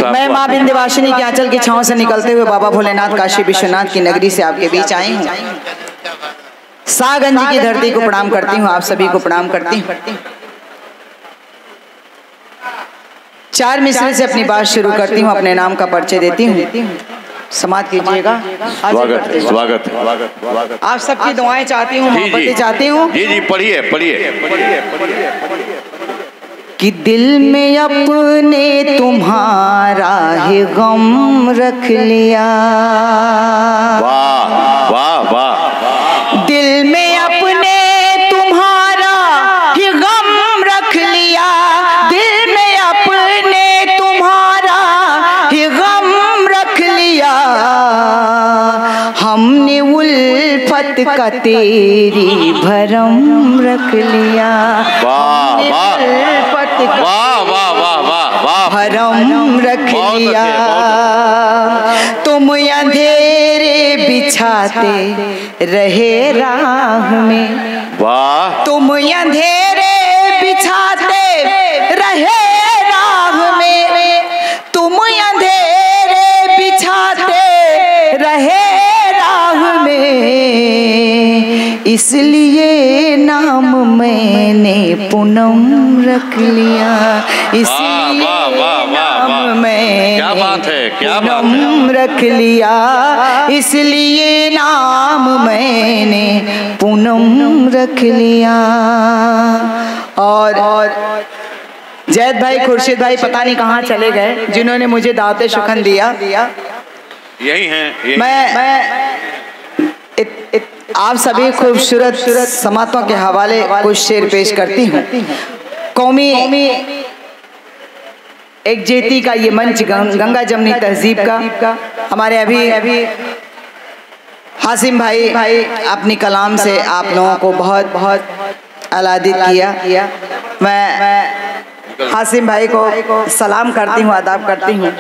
मैं माँ विंध्यवासिनी के आंचल की छांव से निकलते हुए बाबा भोलेनाथ काशी विश्वनाथ की नगरी से आपके बीच आई हूँ। सागंज की धरती को प्रणाम करती हूँ, आप सभी को प्रणाम करती हूँ। चार मिसरे से अपनी बात शुरू करती हूँ, अपने नाम का परिचय देती हूँ, समाप्त कीजिएगा। स्वागत है, स्वागत है, स्वागत। आप सबकी दुआएं चाहती हूँ, मोहब्बतें चाहती हूँ। जी जी, पढ़िए पढ़िए। कि दिल में अपने तुम्हारा ही गम रख लिया। वाह वाह वाह। दिल में अपने तुम्हारा ही गम रख लिया। दिल में अपने तुम्हारा ही गम रख लिया। हमने उल्फत का तेरी भरम रख लिया। वाह वाह वाह वाह वाह वाह वाह, भरम रख लिया। तुम अंधेरे बिछाते रहे राह में। वाह। तुम अंधेरे बिछाते रहे राह में। तुम अंधेरे बिछाते रहे राह में। इसलिए नाम मैंने पूनम रख लिया। इसलिए नाम मैंने पूनम रख लिया। इसलिए नाम मैंने पूनम रख लिया। और जैद भाई, खुर्शीद भाई पता नहीं कहाँ चले गए, जिन्होंने मुझे दावते शुखन दिया। यही हैं। मैं आप सभी खूबसूरत समातों के हवाले कुछ शेर पेश करती हूँ। कौमी एक जेती का ये मंच गंगा जमनी तहजीब का हमारे अभी हासिम भाई अपनी कलाम से आप लोगों को बहुत अलादित किया। मैं हासिम भाई को सलाम करती हूँ, आदाब करती हूँ।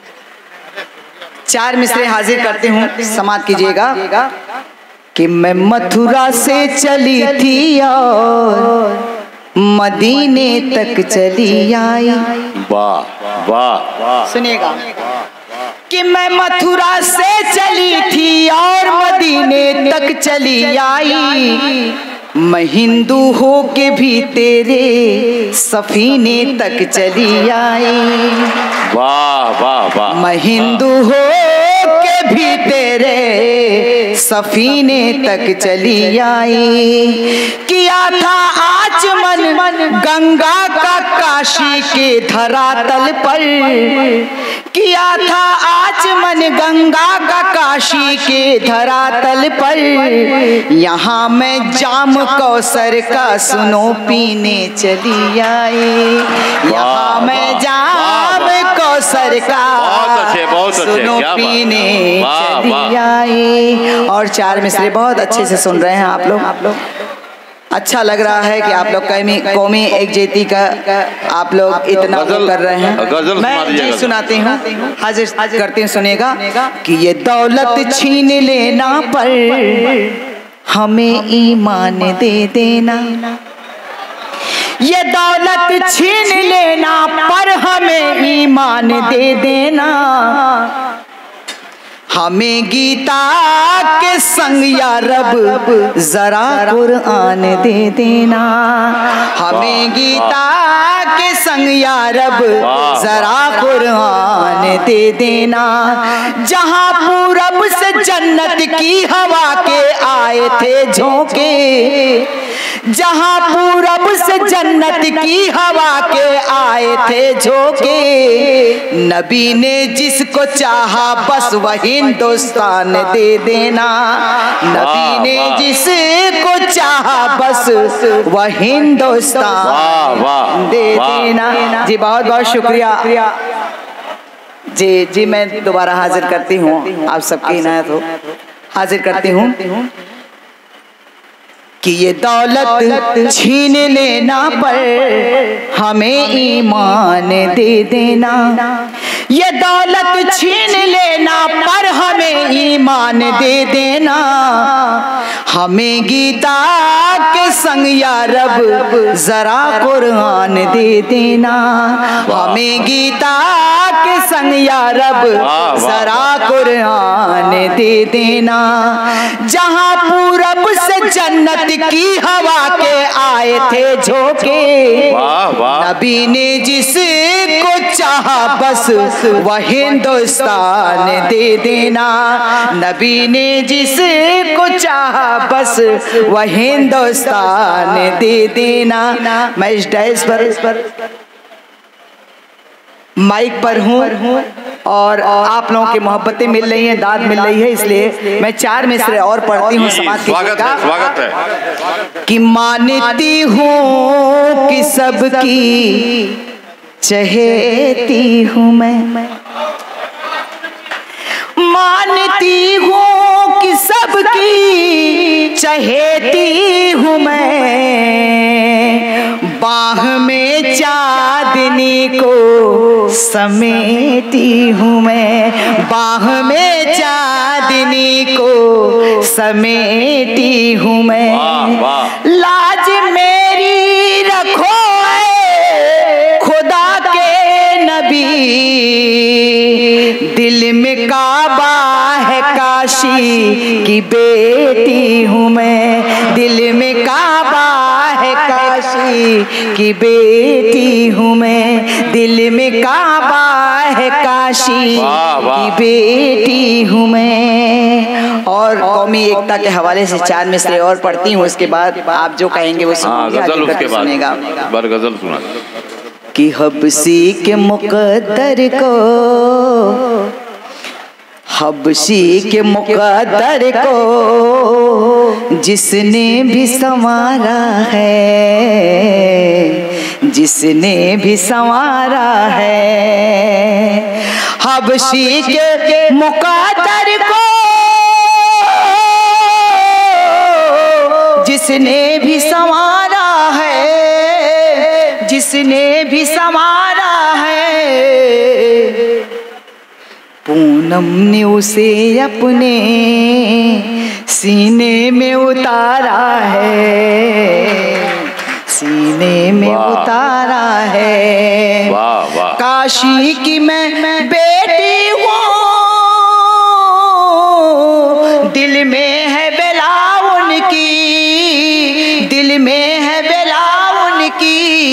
चार मिसरे हाजिर करती हूँ, समाप्त कीजिएगा। कि मैं मथुरा से चली थी और मदीने तक चली आई। वाह वाह वाह। सुनिएगा कि मैं मथुरा से चली थी और मदीने तक चली आई। मैं हिंदू हो के भी तेरे सफीने तक चली आई। वाह वाह वाह। मैं हिंदू हो के भी तेरे सफीने तक चली आई। किया था आचमन गंगा का काशी के धरातल पर। किया था आचमन गंगा का काशी के धरातल पर। यहाँ मैं जाम कौसर का सुनो पीने चली आई। यहाँ मैं जाम कौसर का सुनो पीने चली आई। और चार मिसरे बहुत अच्छे से सुन रहे हैं आप लोग। अच्छा लग रहा है कि आप लोग कौमी एक जेती का आप लोग इतना कर रहे हैं। मैं जी सुनाती हूँ, हाजिर करती हूँ, सुनेगा। कि ये दौलत छीन लेना पर हमें ईमान दे देना। ये दौलत छीन लेना पर हमें ईमान दे देना। हमें गीता के संग या रब जरा कुरान दे देना। हमें गीता के संग या रब जरा कुरान दे देना। जहाँ पूरब से जन्नत की हवा के आए थे झोंके। जहाँ पूरब से जन्नत की हवा के आए थे झोंके। नबी ने जिसको चाहा बस वही हिंदुस्तान दे देना। नबी ने जिसको चाहा बस वह हिंदुस्तान दे देना। जी बहुत बहुत शुक्रिया। जी मैं दोबारा हाजिर करती हूँ, आप सबकी इनायत हो। हाजिर करती हूँ कि ये दौलत छीन लेना पर हमें ईमान दे देना। ये दौलत छीन लेना पर हमें ईमान दे देना। हमें गीता के संग या रब जरा कुरान दे देना। हमें गीता के संग या रब जरा कुरान दे देना। जहां पूरब से जन्नत की हवा के आए थे झोंके, नबी ने जिसको चाहा बस वह हिंदुस्तान दे देना। नबी ने जिसको चाहा बस वह हिंदुस्तान दे देना। मैं इस डैश पर माइक पर हूँ और आप लोगों की मोहब्बतें मिल रही हैं, दाद मिल रही है, इसलिए मैं 4 मिसरे और पढ़ती हूँ। स्वागत है, स्वागत है। कि मानती हूँ कि सबकी चहेती हूँ मैं, मानती हूँ कि सबकी चहेती हूँ मैं। बाह में चांदनी को समेटी हूँ मैं, बाह में चांदनी को समेटी हूँ मैं। लाज मेरी रखो खुदा के नबी, दिल में काबा है काशी की बेटी हूँ मैं। दिल में काबा है काशी की बेटी हूँ मैं। दिल में काबा है काशी की बेटी हूँ मैं। और कौमी एकता के हवाले से 4 मिसरे और पढ़ती हूँ, उसके बाद आप जो कहेंगे वो सुनेगा। गजल सुना कि हबसी के मुकद्दर को, हबसी के मुकद्दर को जिसने भी संवारा है, जिसने भी संवारा है। हबसी के मुकद्दर को जिसने भी संवारा है, जिसने भी संवारा है। पूनम ने उसे अपने सीने में उतारा है, सीने में उतारा है। काशी की मैं बेटी हूँ, दिल में है बेला उनकी, दिल में है बेला उनकी।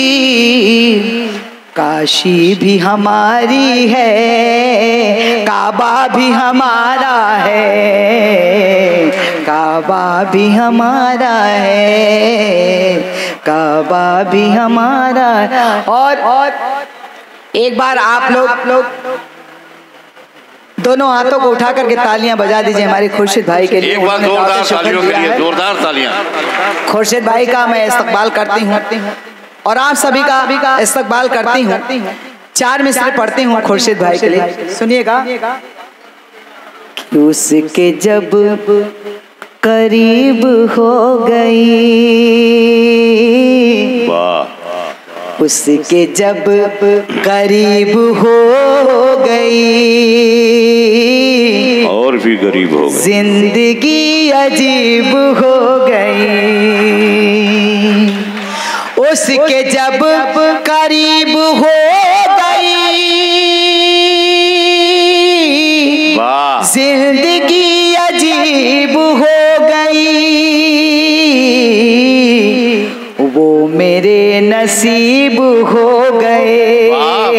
काशी भी हमारी है, काबा भी हमारा है, काबा भी हमारा है, काबा भी हमारा। और एक बार आप लोग दोनों हाथों को उठा करके तालियां बजा दीजिए हमारे खुर्शीद भाई के लिए। एक बार जोरदार तालियों के लिए, जोरदार तालियां। खुर्शीद भाई का मैं इस्तकबाल करती हूँ और आप सभी का इस्तकबाल करती हूँ। 4 मिसरे पढ़ती हूँ खुर्शीद भाई के लिए, सुनिएगा। उसके जब करीब हो गई, उसके जब करीब हो गई, और भी गरीब हो गई, जिंदगी अजीब हो गई। उसके जब करीब हो गई, जिंदगी अजीब हो गई। वो मेरे नसीब हो गए,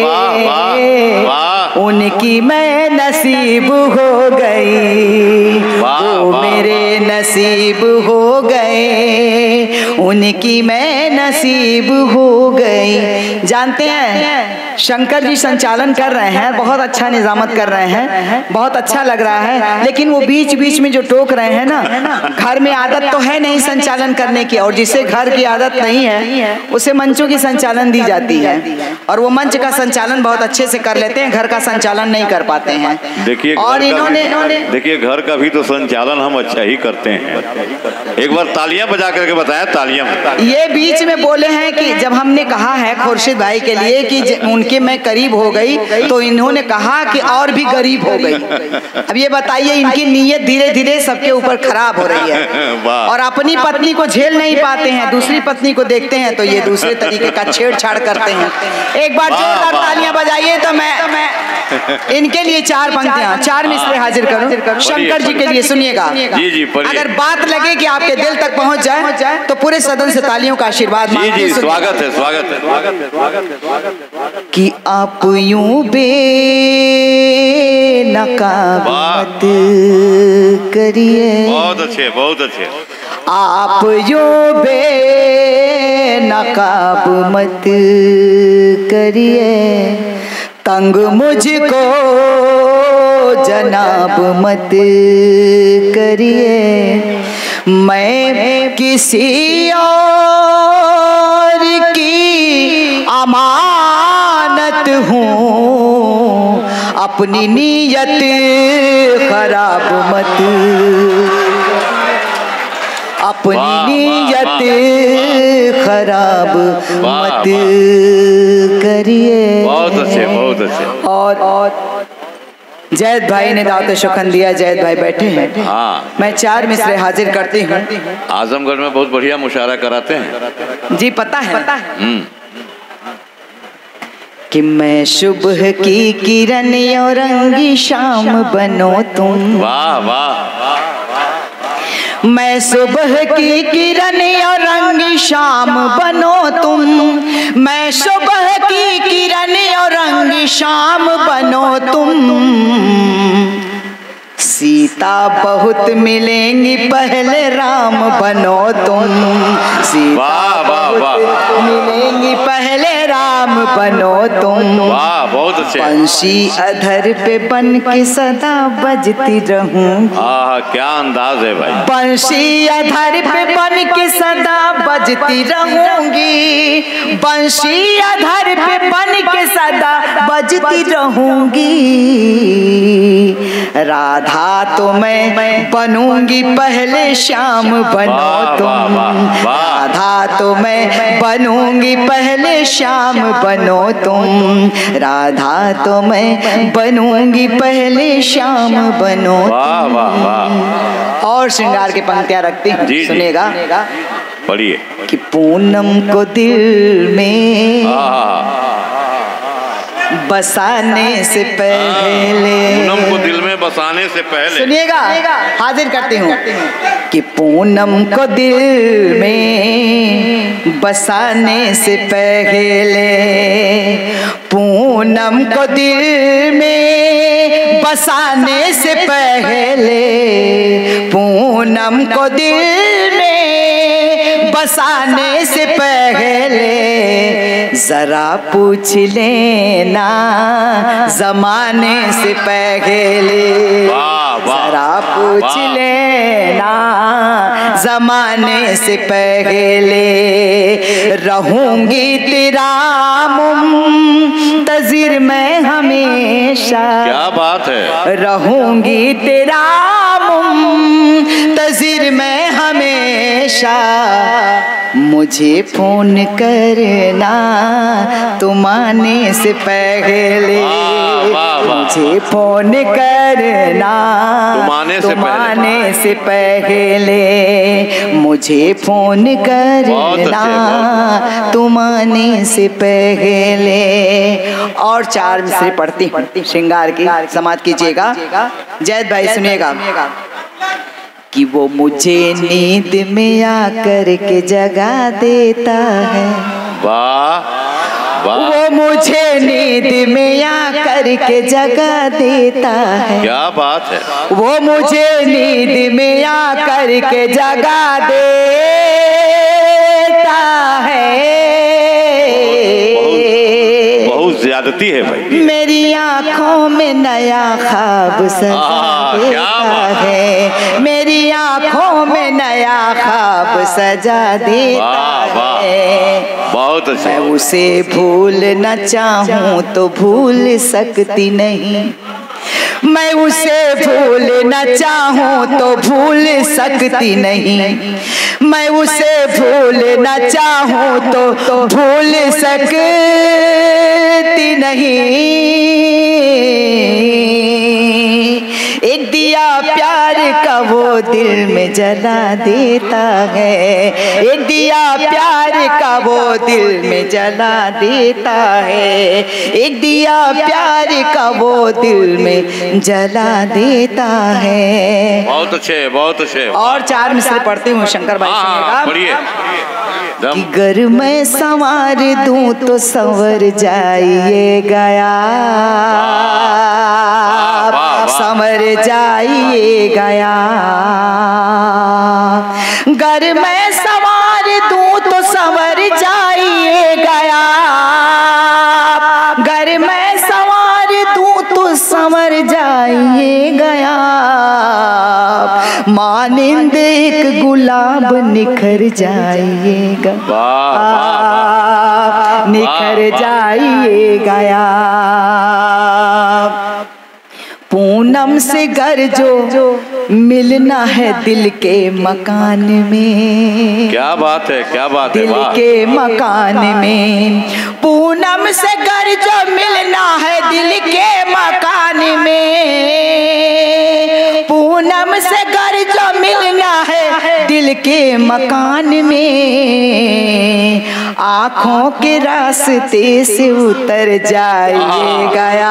उनकी मैं नसीब हो गई। वो मेरे नसीब हो गए, उनकी मैं नसीब हो गई। जानते हैं शंकर जी संचालन कर रहे हैं, बहुत अच्छा निजामत कर रहे हैं, बहुत अच्छा लग रहा है। लेकिन वो बीच बीच में जो टोक रहे हैं ना, घर में आदत तो है नहीं संचालन करने की, और जिसे घर की आदत नहीं है उसे मंचों की संचालन दी जाती है, और वो मंच का संचालन बहुत अच्छे से कर लेते हैं, घर का संचालन नहीं कर पाते हैं। देखिए, और इन्होंने देखिए घर का भी तो संचालन हम अच्छा ही करते हैं। एक बार तालियां बजा करके बताया, तालियां। ये बीच में बोले हैं कि जब हमने कहा है खुर्शीद भाई के लिए कि इनके मैं करीब हो गई तो इन्होंने कहा कि और भी गरीब हो गई। अब ये बताइए, इनकी नीयत धीरे धीरे सबके ऊपर खराब हो रही है और अपनी पत्नी को झेल नहीं पाते हैं, दूसरी पत्नी को देखते हैं तो ये दूसरे तरीके का छेड़छाड़ करते हैं। एक बार जोरदार तालियां बजाइए तो मैं इनके लिए 4 पंक्तियां, 4 मिसरे हाजिर करूं शंकर जी के लिए। सुनिएगा, जी जी, अगर बात लगे कि आपके दिल तक पहुंच जाए तो पूरे सदन से तालियों का आशीर्वाद मांगते हैं। स्वागत है, स्वागत है, स्वागत है, स्वागत है, स्वागत है। कि आप यूं बेनकाब मत करिए, बहुत अच्छे, बहुत अच्छे। आप यूं बेनकाब मत करिए, तंग मुझको जनाब मत करिए, मैं किसी और की अमानत हूँ, अपनी नीयत खराब मत, अपनी नीयत खराब मत करिए। बहुत अच्छे, बहुत अच्छे। और जैद भाई ने दावत शुक्र दिया, जैद भाई बैठे हैं। हाँ, मैं 4 मिसरे हाजिर करती हूँ। आजमगढ़ में बहुत बढ़िया मुशायरा कराते हैं जी, पता है। कि मैं सुबह की किरण और रंगी शाम बनो तुम। वाह वाह। मैं सुबह की किरण और रंगी शाम बनो तुम, मैं सुबह की किरण और रंगी शाम बनो तुम, सीता बहुत मिलेंगी पहले राम बनो तुम, सीता बहुत मिलेंगी पहले राम बनो तुम। वाह, बहुत अच्छे। बंशी अधर पे बन के सदा बजती रहूं। क्या अंदाज है भाई। बंशी अधर पे बन के सदा बजती रहूंगी, बंशी अधर पे बन के सदा बजती रहूंगी, राधा तो मैं बनूंगी पहले श्याम बनो तुम, राधा तो मैं बनूंगी पहले श्याम बनो तुम, राधा तो मैं बनूंगी पहले श्याम बनो तुम। और श्रृंगार के पंक्तियां रखती हूँ, सुनेगा, पढ़िए। कि पूनम को दिल में बसाने से पहले, पूनम को दिल में बसाने से पहले, सुनिएगा, हाजिर करती हूँ। कि पूनम को दिल में बसाने से पहले, पूनम को दिल में बसाने से पहले, पूनम को दिल में बसाने से पहले, जरा पूछ लेना जमाने से पहले, जरा पूछ लेना जमाने से पहले, रहूंगी तेरा मुंतजिर मैं हमेशा। क्या बात है। रहूंगी तेरा मुंतजिर मैं हमेशा, मुझे फोन करना तुम आने से पहले, मुझे फोन करना तुम आने से पहले, मुझे फोन करना तुम आने से पहले। और 4 मिसरे पढ़ती श्रृंगार की, समाप्त कीजिएगा। जैद भाई सुनिएगा। कि वो मुझे नींद में आकर के जगा देता है, वाह वाह, वो मुझे नींद में आकर के जगा देता है। क्या बात है। वो मुझे नींद में आकर के जगा देता है। बहुत ज्यादती है भाई। मेरी आंखों में नया ख्वाब सजा देता है, मेरी आंखों में नया ख्वाब सजा देता है। बहुत अच्छा। मैं उसे भूल न चाहूं तो भूल सकती नहीं, मैं उसे भूल न चाहूं तो भूल सकती नहीं, मैं उसे भूल न चाहूं तो भूल सकती नहीं। एक दिया प्यार का वो दिल में जला देता है, एक दिया प्यार का वो दिल में जला देता है, एक दिया प्यार का वो दिल में जला देता है। बहुत अच्छे, बहुत अच्छे। और 4 मिसरे पढ़ती हूँ शंकर भाई सुनिएगा। पढ़िए। कि गर मैं संवार दूं तो संवर जाइए गया, संवर जाइए गया। गर मैं संवार दूं तो संवर जाइए गया, गर मैं संवार दूं तो संवर जाइए गया। मानिंद एक गुलाब निखर जाइएगा, निखर जाइएगा। पूनम से घर जो मिलना है दिल के मकान में। क्या बात है, क्या बात है। दिल के मकान में पूनम से घर जो मिलना है दिल के मकान में, पूनम से घर जो मिलना है दिल के मकान में। आँखों के रास्ते से उतर जाइए गया,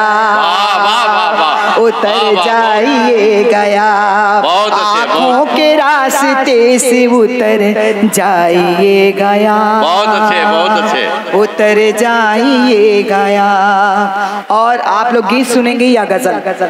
उतर जाइए गया। आँखों के रास्ते से उतर जाइए गया, बहुत अच्छे, बहुत अच्छे। उतर जाइए गया। और आप लोग गीत सुनेंगे या गजल? गजल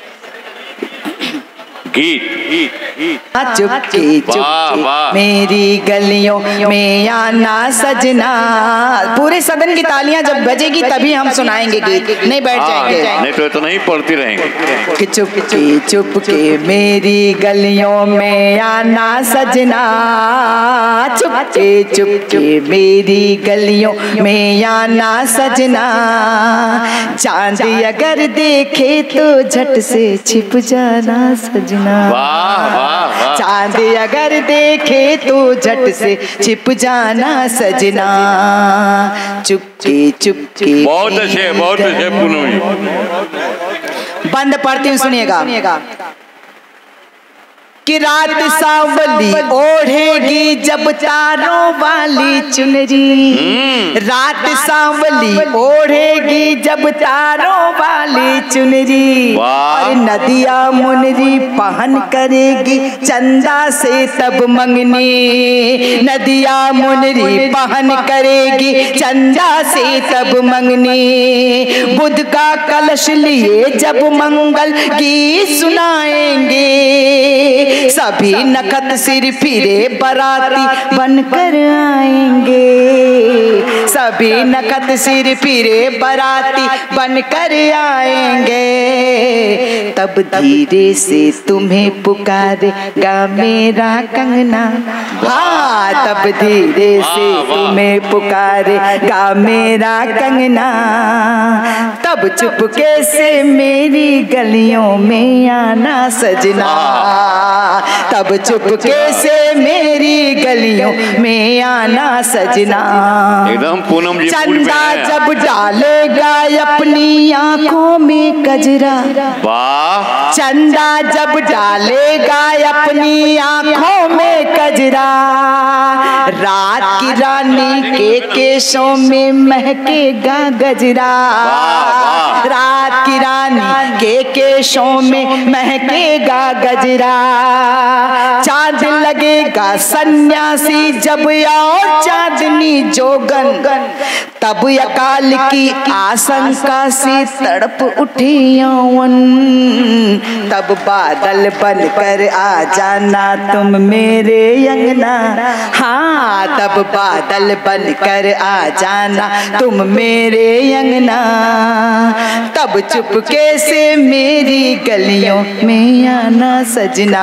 गीत। चुपके चुपके मेरी गलियों में आना सजना। पूरे सदन की तालियां जब बजेगी तभी हम सुनाएंगे गीत, नहीं बैठ जाएंगे। नहीं तो नहीं पढ़ती रहेंगे। कि चुपके चुपके मेरी गलियों में आना सजना, चुपके चुपके मेरी गलियों में आना सजना। चांद अगर देखे तो झट से छिप जाना सजना। चांद अगर देखे तो झट से छिप जाना सजना। चुपके चुपके। बहुत अच्छे, बहुत अच्छे पूनम। बंद पढ़ती हूँ सुनिएगा। कि रात सांवली ओढ़ेगी जब तारों वाली चुनरी, रात सांवली ओढ़ेगी जब तारों वाली चुनरी। और नदिया मुनरी पहन करेगी चंदा से तब मंगनी, नदिया मुनरी पहन करेगी चंदा से तब मंगनी। बुध का कलश लिए जब मंगल गीत सुनाएंगे, सभी नखत सिर फिरे बराती बनकर आएंगे, सभी नखत सिर फिरे बराती बनकर आएंगे। तब धीरे से तुम्हें पुकारेगा मेरा कंगना, हाँ तब धीरे से तुम्हें पुकारेगा मेरा कंगना। तब चुपके से मेरी गलियों में आना सजना, तब चुपके से मेरी गलियों में आना सजना। एकदम पूनम जी। चंदा जब डालेगा अपनी आंखों में कजरा, वाह। चंदा जब डालेगा अपनी आंखों में कजरा। रात की रानी के केशों में महकेगा गजरा, रात की रानी के केशों में महकेगा गजरा। चांद लगेगा सन्यासी जब और चांदनी जोगन, तब अकाल की आशंका से तड़प उठे यौवन। तब बादल बनकर आ जाना तुम मेरे अंगना, हाँ तब बादल बनकर आ जाना तुम मेरे अंगना। तब चुपके से मेरी गलियों में आना सजना,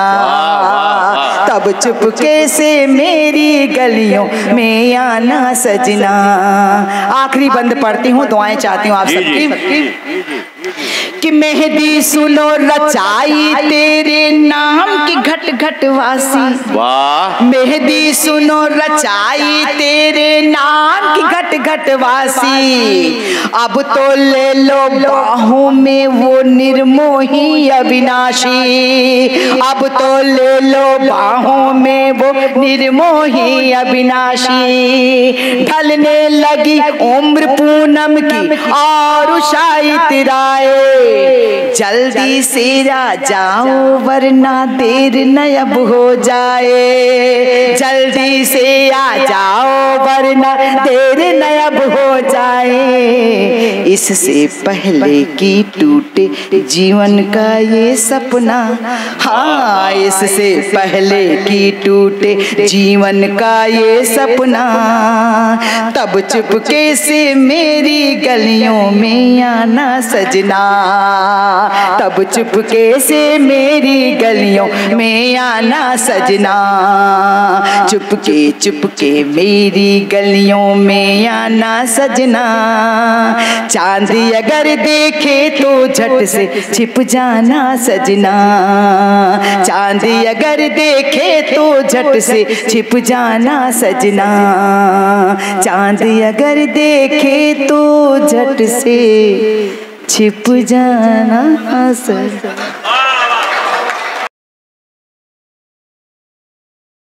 तब चुपके से मेरी गलियों में आना सजना। आखिरी बंद पढ़ती हूँ, दुआएं चाहती हूँ आप सबकी। कि मेहंदी सुनो रचाई तेरे नाम की घट घट वासी। वाह। मेहंदी सुनो रचाई तेरे नाम की घट घट वासी। अब तो ले लो बाहों में वो निर्मोही अविनाशी। अब तो ले लो बाहों में वो निर्मोही अविनाशी। ढलने लगी उम्र पूनम की और उषाई तिराए। जल्दी से आ जाओ वरना देर न अब हो जाए। जल्दी से आ जाओ वरना देर न अब हो जाए। इससे पहले कि टूटे जीवन का ये सपना। हाँ, इससे पहले कि टूटे जीवन का ये सपना। तब चुपके से मेरी गलियों में आना सजना। तब चुपके से मेरी गलियों में आना सजना। चुपके चुपके मेरी गलियों में आना सजना। चांद अगर देखे तो झट से छिप जाना सजना। चांद अगर देखे तो झट से छिप जाना सजना। चांद अगर देखे तो झट से छिप जाना सजना।